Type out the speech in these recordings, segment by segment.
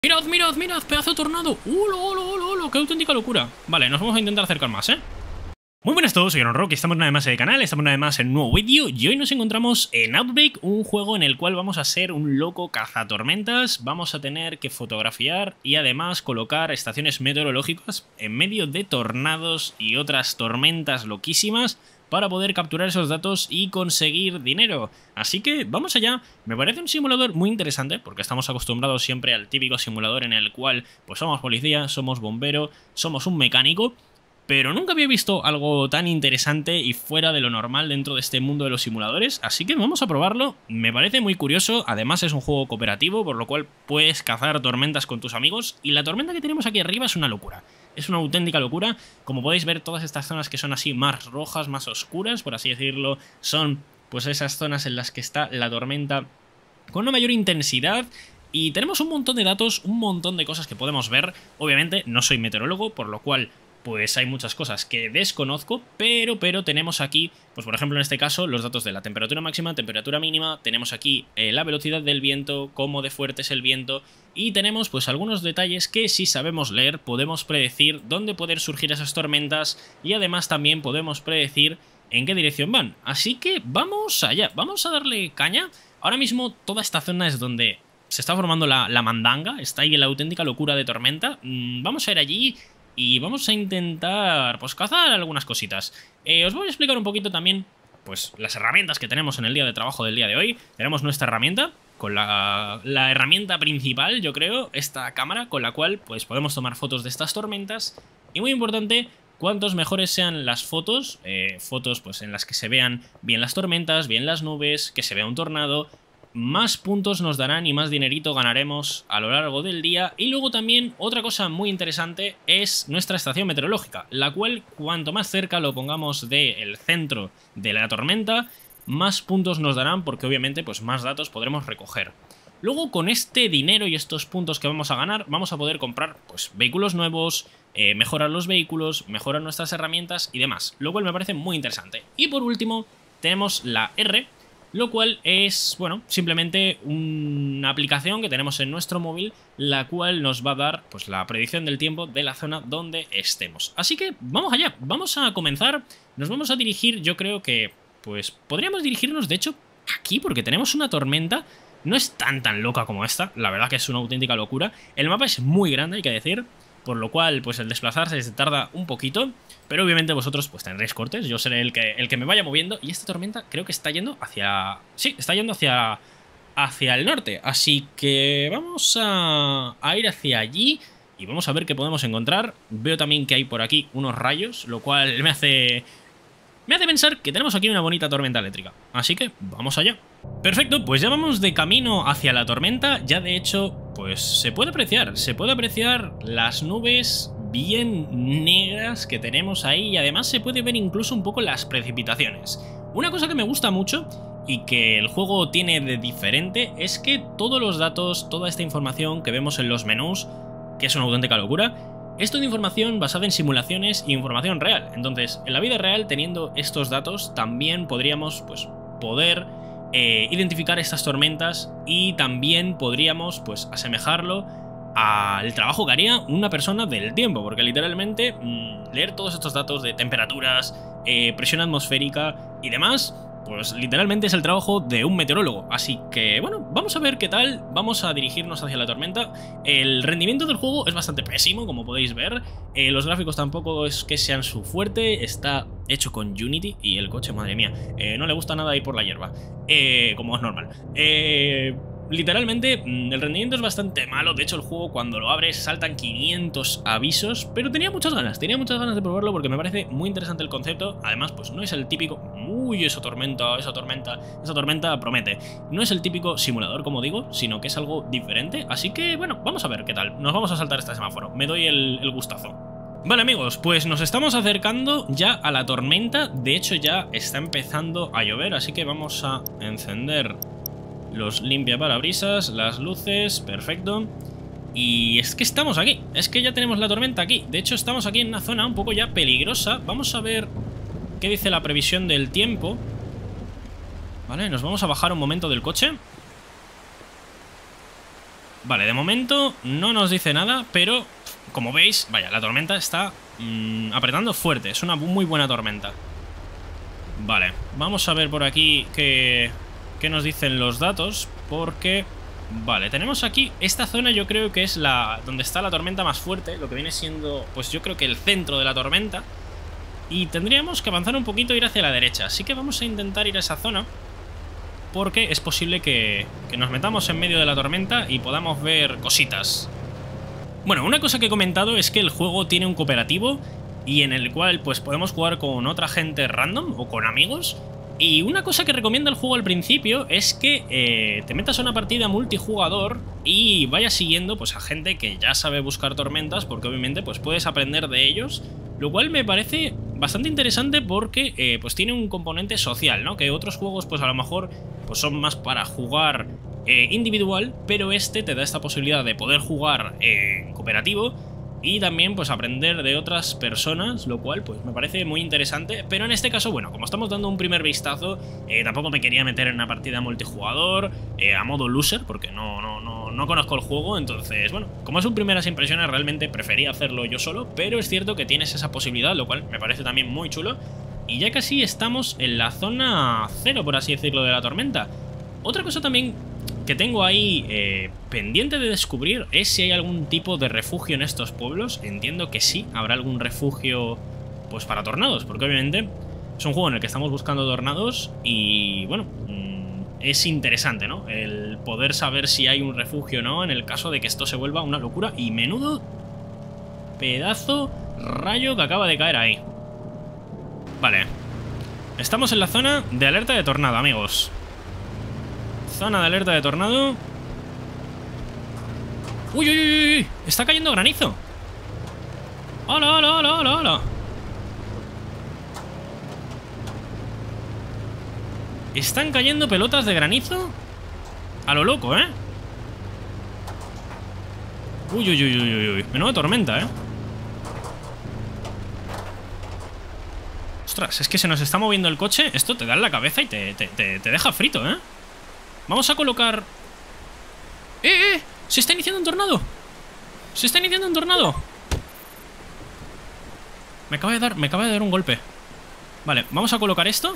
Mirad, mirad, mirad, pedazo de tornado. ¡Qué auténtica locura! Vale, nos vamos a intentar acercar más, ¿eh? Muy buenas a todos, soy Rock, estamos una vez más en el canal, estamos una vez más en un nuevo vídeo y hoy nos encontramos en Outbreak, un juego en el cual vamos a ser un loco cazatormentas, vamos a tener que fotografiar y además colocar estaciones meteorológicas en medio de tornados y otras tormentas loquísimas para poder capturar esos datos y conseguir dinero. Así que vamos allá. Me parece un simulador muy interesante porque estamos acostumbrados siempre al típico simulador en el cual pues somos policía, somos bombero, somos un mecánico. Pero nunca había visto algo tan interesante y fuera de lo normal dentro de este mundo de los simuladores, así que vamos a probarlo. Me parece muy curioso, además es un juego cooperativo, por lo cual puedes cazar tormentas con tus amigos, y la tormenta que tenemos aquí arriba es una locura. Es una auténtica locura. Como podéis ver, todas estas zonas que son así más rojas, más oscuras, por así decirlo, son pues esas zonas en las que está la tormenta con una mayor intensidad. Y tenemos un montón de datos, un montón de cosas que podemos ver. Obviamente no soy meteorólogo, por lo cual pues hay muchas cosas que desconozco, pero tenemos aquí, pues por ejemplo en este caso, los datos de la temperatura máxima, temperatura mínima, tenemos aquí la velocidad del viento, cómo de fuerte es el viento, y tenemos pues algunos detalles que si sabemos leer podemos predecir dónde pueden surgir esas tormentas y además también podemos predecir en qué dirección van. Así que vamos allá, vamos a darle caña. Ahora mismo toda esta zona es donde se está formando la mandanga, está ahí la auténtica locura de tormenta. Vamos a ir allí y vamos a intentar pues cazar algunas cositas. Os voy a explicar un poquito también pues las herramientas que tenemos en el día de trabajo del día de hoy. Tenemos nuestra herramienta, con la herramienta principal, yo creo, esta cámara, con la cual pues podemos tomar fotos de estas tormentas. Y muy importante, cuantos mejores sean las fotos, fotos pues en las que se vean bien las tormentas, bien las nubes, que se vea un tornado, más puntos nos darán y más dinerito ganaremos a lo largo del día. Y luego también otra cosa muy interesante es nuestra estación meteorológica, la cual cuanto más cerca lo pongamos del centro de la tormenta, más puntos nos darán, porque obviamente pues más datos podremos recoger. Luego con este dinero y estos puntos que vamos a ganar vamos a poder comprar pues vehículos nuevos, mejorar los vehículos, mejorar nuestras herramientas y demás, lo cual me parece muy interesante. Y por último tenemos la R, lo cual es, bueno, simplemente una aplicación que tenemos en nuestro móvil, la cual nos va a dar pues la predicción del tiempo de la zona donde estemos. Así que vamos allá, vamos a comenzar. Nos vamos a dirigir, yo creo que pues podríamos dirigirnos de hecho aquí, porque tenemos una tormenta. No es tan loca como esta, la verdad que es una auténtica locura. El mapa es muy grande, hay que decir, por lo cual pues el desplazarse se tarda un poquito. Pero obviamente vosotros pues tendréis cortes, yo seré el que me vaya moviendo. Y esta tormenta creo que está yendo hacia... Sí, está yendo hacia el norte. Así que vamos a ir hacia allí y vamos a ver qué podemos encontrar. Veo también que hay por aquí unos rayos, lo cual me hace pensar que tenemos aquí una bonita tormenta eléctrica. Así que vamos allá. Perfecto, pues ya vamos de camino hacia la tormenta. Ya de hecho pues se puede apreciar las nubes bien negras que tenemos ahí, y además se puede ver incluso un poco las precipitaciones. Una cosa que me gusta mucho y que el juego tiene de diferente es que todos los datos, toda esta información que vemos en los menús, que es una auténtica locura, es toda información basada en simulaciones e información real. Entonces, en la vida real, teniendo estos datos, también podríamos pues poder identificar estas tormentas, y también podríamos pues asemejarlo al trabajo que haría una persona del tiempo, porque literalmente leer todos estos datos de temperaturas, presión atmosférica y demás, pues literalmente es el trabajo de un meteorólogo. Así que bueno, vamos a ver qué tal. Vamos a dirigirnos hacia la tormenta. El rendimiento del juego es bastante pésimo, como podéis ver. Los gráficos tampoco es que sean su fuerte. Está hecho con Unity y el coche, madre mía, no le gusta nada ir por la hierba, como es normal. Literalmente el rendimiento es bastante malo. De hecho el juego cuando lo abres saltan 500 avisos. Pero tenía muchas ganas de probarlo porque me parece muy interesante el concepto. Además pues no es el típico... Uy, esa tormenta promete. No es el típico simulador, como digo, sino que es algo diferente. Así que bueno, vamos a ver qué tal. Nos vamos a saltar este semáforo, me doy el gustazo. Vale amigos, pues nos estamos acercando ya a la tormenta. De hecho ya está empezando a llover, así que vamos a encender los limpiaparabrisas, las luces, perfecto. Y es que estamos aquí, es que ya tenemos la tormenta aquí. De hecho estamos aquí en una zona un poco ya peligrosa. Vamos a ver qué dice la previsión del tiempo. Vale, nos vamos a bajar un momento del coche. Vale, de momento no nos dice nada, pero como veis, vaya, la tormenta está apretando fuerte. Es una muy buena tormenta. Vale, vamos a ver por aquí qué nos dicen los datos, porque... Vale, tenemos aquí esta zona, yo creo que es donde está la tormenta más fuerte, lo que viene siendo, pues yo creo que el centro de la tormenta. Y tendríamos que avanzar un poquito e ir hacia la derecha. Así que vamos a intentar ir a esa zona, porque es posible que nos metamos en medio de la tormenta y podamos ver cositas. Bueno, una cosa que he comentado es que el juego tiene un cooperativo y en el cual pues podemos jugar con otra gente random o con amigos. Y una cosa que recomienda el juego al principio es que te metas a una partida multijugador y vayas siguiendo pues a gente que ya sabe buscar tormentas, porque obviamente pues puedes aprender de ellos, lo cual me parece bastante interesante porque pues tiene un componente social, ¿no? Que otros juegos pues a lo mejor pues son más para jugar individual, pero este te da esta posibilidad de poder jugar en cooperativo y también pues aprender de otras personas, lo cual pues me parece muy interesante. Pero en este caso, bueno, como estamos dando un primer vistazo, tampoco me quería meter en una partida multijugador a modo loser, porque no conozco el juego. Entonces, bueno, como es un primeras impresiones, realmente prefería hacerlo yo solo, pero es cierto que tienes esa posibilidad, lo cual me parece también muy chulo. Y ya casi estamos en la zona cero, por así decirlo, de la tormenta. Otra cosa también que tengo ahí pendiente de descubrir es si hay algún tipo de refugio en estos pueblos. Entiendo que sí, habrá algún refugio pues para tornados, porque obviamente es un juego en el que estamos buscando tornados y bueno, es interesante, ¿no? El poder saber si hay un refugio o no en el caso de que esto se vuelva una locura. Y menudo pedazo rayo que acaba de caer ahí. Vale, estamos en la zona de alerta de tornado, amigos. Zona de alerta de tornado. ¡Uy, uy, uy, uy! ¡Está cayendo granizo! ¡Hola, hola, hola, hola, hola! Están cayendo pelotas de granizo a lo loco, ¿eh? Uy, uy, uy, uy, uy. Menuda tormenta, ¿eh? Ostras, es que se nos está moviendo el coche. Esto te da en la cabeza y te deja frito, ¿eh? Vamos a colocar... ¡Eh! ¡Se está iniciando un tornado! ¡Se está iniciando un tornado! Me acaba de dar un golpe. Vale, vamos a colocar esto.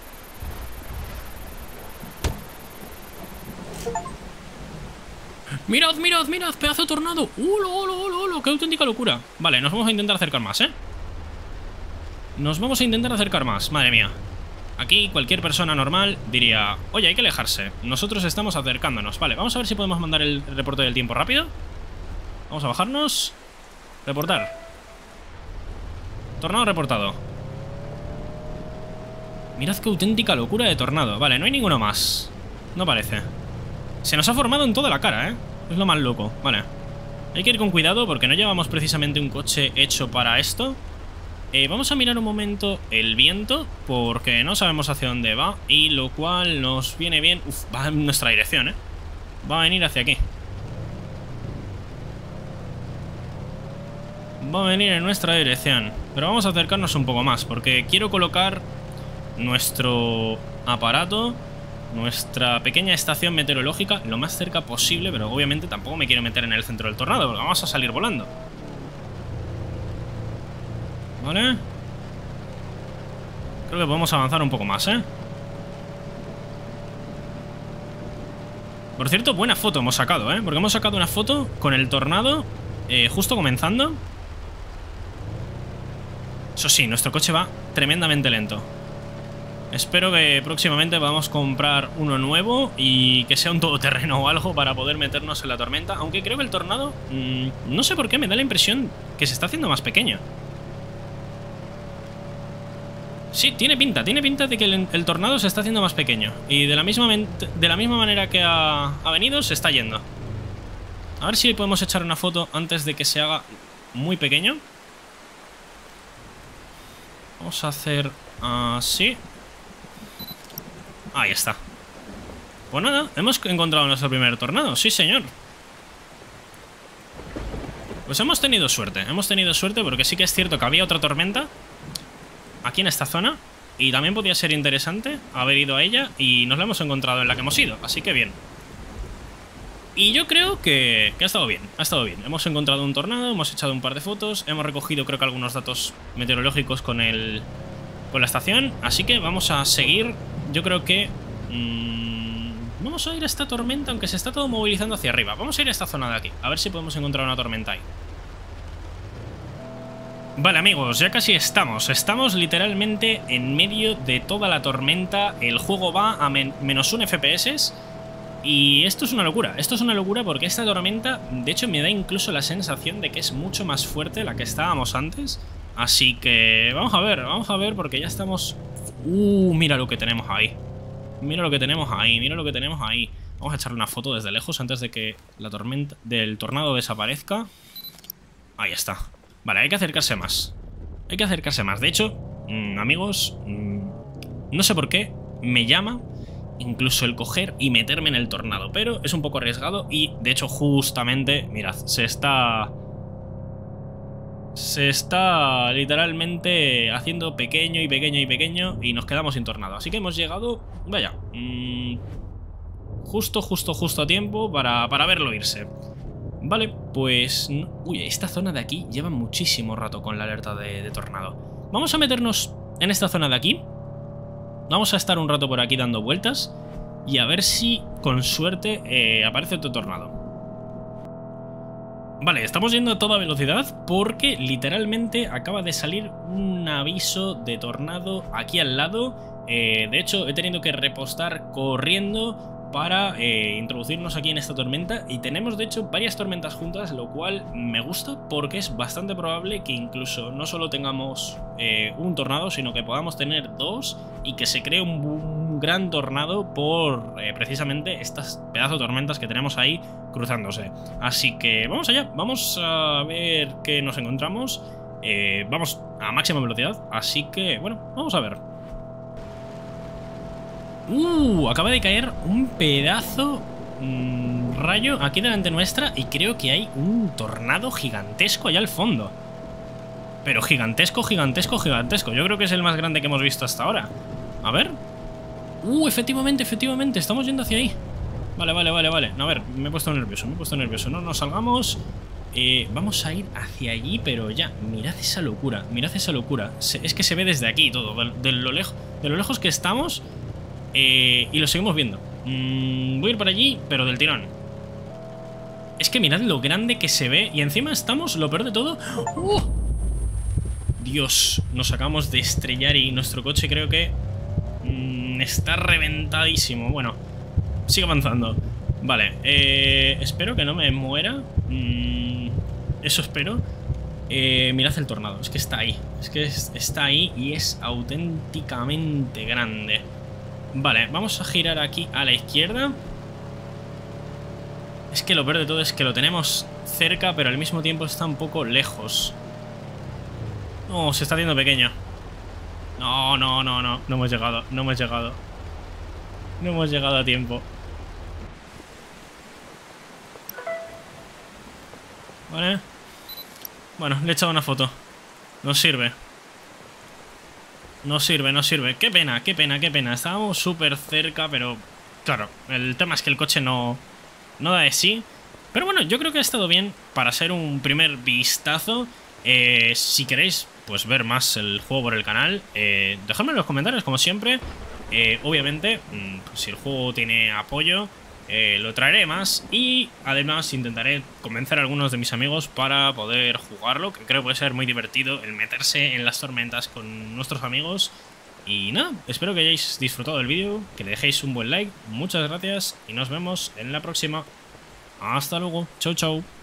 ¡Mirad, mirad, mirad! ¡Pedazo de tornado! ¡Hola, hola, hola, hola! ¡Qué auténtica locura! Vale, nos vamos a intentar acercar más, ¿eh? Nos vamos a intentar acercar más, madre mía. Aquí cualquier persona normal diría: oye, hay que alejarse, nosotros estamos acercándonos. Vale, vamos a ver si podemos mandar el reporte del tiempo rápido. Vamos a bajarnos. Reportar. Tornado reportado. Mirad qué auténtica locura de tornado. Vale, no hay ninguno más. No parece. Se nos ha formado en toda la cara, ¿eh? Es lo más loco. Vale. Hay que ir con cuidado porque no llevamos precisamente un coche hecho para esto. Vamos a mirar un momento el viento, porque no sabemos hacia dónde va, y lo cual nos viene bien. Uf, va en nuestra dirección, ¿eh? Va a venir hacia aquí. Va a venir en nuestra dirección. Pero vamos a acercarnos un poco más, porque quiero colocar nuestro aparato, nuestra pequeña estación meteorológica, lo más cerca posible, pero obviamente tampoco me quiero meter en el centro del tornado, porque vamos a salir volando. Vale. Creo que podemos avanzar un poco más, ¿eh? Por cierto, buena foto hemos sacado, ¿eh? Porque hemos sacado una foto con el tornado justo comenzando. Eso sí, nuestro coche va tremendamente lento. Espero que próximamente podamos comprar uno nuevo y que sea un todoterreno o algo para poder meternos en la tormenta. Aunque creo que el tornado, no sé por qué, me da la impresión que se está haciendo más pequeño. Sí, tiene pinta de que el tornado se está haciendo más pequeño. Y de la misma manera que ha venido, se está yendo. A ver si podemos echar una foto antes de que se haga muy pequeño. Vamos a hacer así. Ahí está. Pues nada, hemos encontrado nuestro primer tornado. Sí, señor. Pues hemos tenido suerte porque sí que es cierto que había otra tormenta aquí en esta zona y también podía ser interesante haber ido a ella y nos la hemos encontrado en la que hemos ido, así que bien. Y yo creo que ha estado bien, ha estado bien. Hemos encontrado un tornado, hemos echado un par de fotos, hemos recogido creo que algunos datos meteorológicos con la estación. Así que vamos a seguir. Yo creo que... vamos a ir a esta tormenta, aunque se está todo movilizando hacia arriba. Vamos a ir a esta zona de aquí, a ver si podemos encontrar una tormenta ahí. Vale, amigos, ya casi estamos. Estamos literalmente en medio de toda la tormenta. El juego va a menos 1 FPS. Y esto es una locura. Esto es una locura porque esta tormenta, de hecho, me da incluso la sensación de que es mucho más fuerte de la que estábamos antes. Así que vamos a ver porque ya estamos... mira lo que tenemos ahí. Mira lo que tenemos ahí, mira lo que tenemos ahí. Vamos a echarle una foto desde lejos antes de que la tormenta del tornado desaparezca. Ahí está. Vale, hay que acercarse más. Hay que acercarse más. De hecho, amigos, no sé por qué me llama incluso el coger y meterme en el tornado, pero es un poco arriesgado y, de hecho, justamente, mirad, se está literalmente haciendo pequeño y pequeño y pequeño y nos quedamos sin tornado. Así que hemos llegado, vaya, justo a tiempo para verlo irse. Vale, pues... uy, esta zona de aquí lleva muchísimo rato con la alerta de tornado. Vamos a meternos en esta zona de aquí. Vamos a estar un rato por aquí dando vueltas y a ver si, con suerte, aparece otro tornado. Vale, estamos yendo a toda velocidad porque literalmente acaba de salir un aviso de tornado aquí al lado. De hecho, he tenido que repostar corriendo para introducirnos aquí en esta tormenta. Y tenemos, de hecho, varias tormentas juntas, lo cual me gusta porque es bastante probable que incluso no solo tengamos un tornado, sino que podamos tener dos y que se cree un gran tornado por precisamente estas pedazos de tormentas que tenemos ahí cruzándose. Así que vamos allá, vamos a ver qué nos encontramos. Vamos a máxima velocidad, así que bueno, vamos a ver. Acaba de caer un pedazo rayo aquí delante nuestra y creo que hay un tornado gigantesco allá al fondo. Pero gigantesco, gigantesco, gigantesco. Yo creo que es el más grande que hemos visto hasta ahora. A ver. Efectivamente, efectivamente, estamos yendo hacia ahí. Vale. No, a ver, me he puesto nervioso. No nos salgamos. Vamos a ir hacia allí, pero ya. Mirad esa locura, es que se ve desde aquí todo, de lo lejos que estamos. Y lo seguimos viendo. Voy a ir por allí, pero del tirón. Es que mirad lo grande que se ve. Y encima estamos, lo peor de todo. Dios, nos acabamos de estrellar y nuestro coche creo que está reventadísimo. Bueno, sigue avanzando. Vale, espero que no me muera. Eso espero. Mirad el tornado, es que está ahí. Es que está ahí y es auténticamente grande. Vale, vamos a girar aquí a la izquierda. Es que lo peor de todo es que lo tenemos cerca, pero al mismo tiempo está un poco lejos. No, se está haciendo pequeño. No hemos llegado, no hemos llegado a tiempo. Vale. Bueno, le he echado una foto. No sirve. No sirve. Qué pena. Estábamos súper cerca, pero... claro, el tema es que el coche no da de sí. Pero bueno, yo creo que ha estado bien para ser un primer vistazo. Si queréis, pues ver más el juego por el canal, dejadme en los comentarios, como siempre. Obviamente, si el juego tiene apoyo, lo traeré más. Y además intentaré convencer a algunos de mis amigos para poder jugarlo, que creo que puede ser muy divertido el meterse en las tormentas con nuestros amigos. Y nada, espero que hayáis disfrutado del vídeo, que le dejéis un buen like. Muchas gracias y nos vemos en la próxima. Hasta luego, chau.